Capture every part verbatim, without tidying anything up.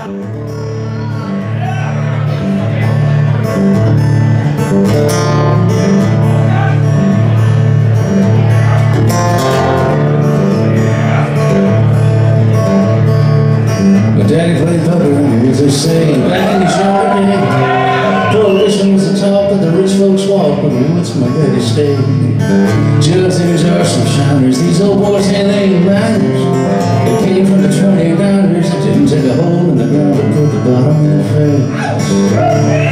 Daddy played poker, as they say, back in the Chardonnay. Prohibition was the talk that the rich folks walk, but the woods my daddy stayed. Just these are some shiners, these old boys and they ain't miners. They came from the twenty-niners, they didn't take a hole in the ground and put the bottom in their face.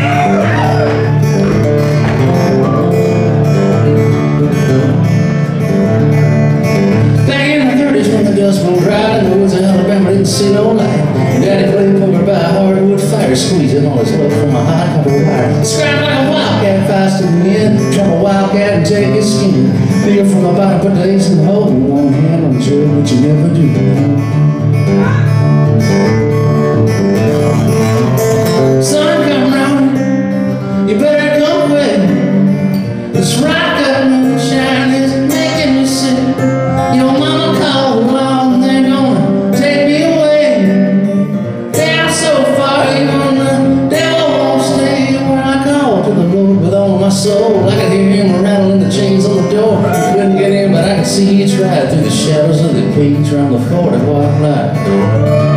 Back in the thirties when the dust blew dry in the woods of Alabama, didn't see no light. Daddy played poker by a hardwood fire, squeezing all his love from a hot copper wire. Scrap like a wildcat, fast to the end, jump a wildcat and take his skin. Beer from the bottom, put the ace in the hole, one hand on the chair, but you never do. Sun come round, you better come quick. This rock up moonshine is making me sick. Your mama called along, they're gonna take me away. Down so far, even the devil won't stay. Where I call to the Lord with all my soul, I could hear him rattling the chains on the door. Couldn't get in, but I could see he tried through the shadows of the cage around the forty white light.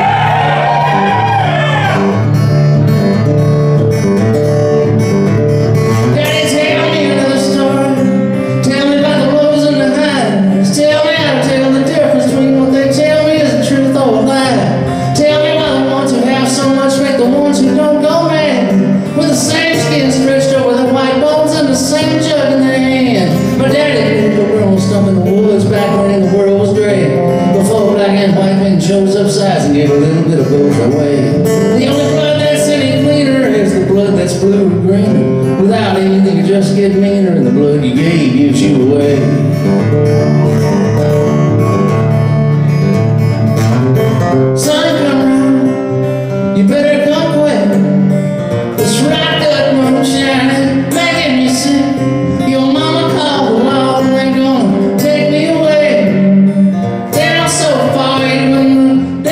Shows up size and give a little bit of both away. The only blood that's any cleaner is the blood that's blue and green. Without anything, you just get meaner, and the blood you gave gives you away. Sun come round, you better come quick. This rock up moonshine is making me sick. Your mama called the law and they're gonna take me away. Down so far, even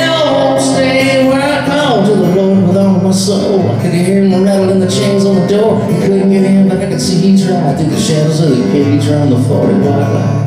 my soul. I could hear him rattling the chains on the door. He couldn't get in, but I could see he tried through the shadows of the cage around the forty white light.